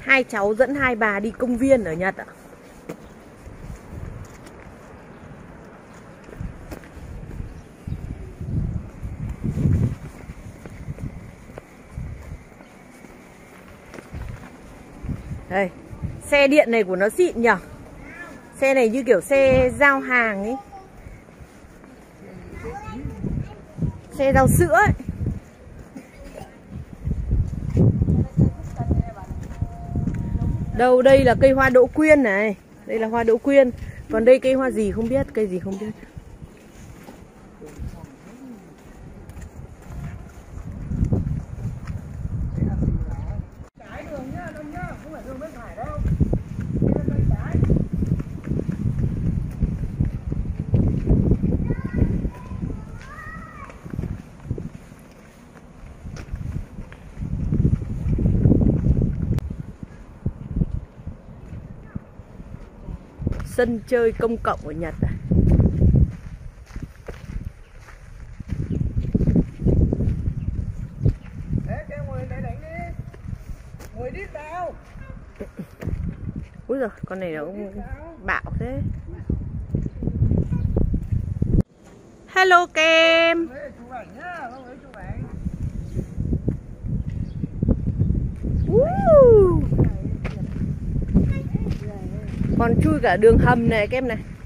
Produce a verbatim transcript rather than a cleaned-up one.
Hai cháu dẫn hai bà đi công viên ở Nhật ạ. Đây, xe điện này của nó xịn nhở. Xe này như kiểu xe giao hàng ấy. Xe rau sữa ấy. Đâu, đây là cây hoa đỗ quyên này. Đây là hoa đỗ quyên. Còn đây cây hoa gì không biết, cây gì không biết. Sân chơi công cộng ở Nhật à? Úi giời, con này nó bạo thế. Hello Kem. Uh. Còn chui cả đường hầm này Kem này.